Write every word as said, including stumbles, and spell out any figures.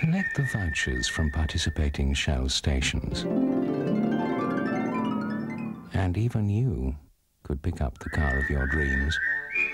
Collect the vouchers from participating Shell stations. And even you could pick up the car of your dreams.